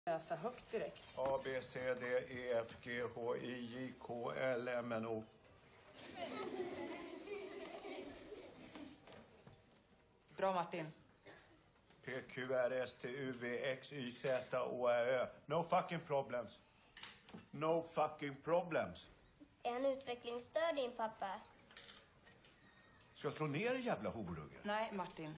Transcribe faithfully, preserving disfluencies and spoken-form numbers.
Läsa högt direkt. A, B, C, D, E, F, G, H, I, J, K, L, M, N, O. Bra, Martin. P, Q, R, S, T, U, V, X, Y, Z, O, Ä, Ö. No fucking problems. No fucking problems. Är han utvecklingsstörd, din pappa? Ska jag slå ner i jävla horungen? Nej, Martin.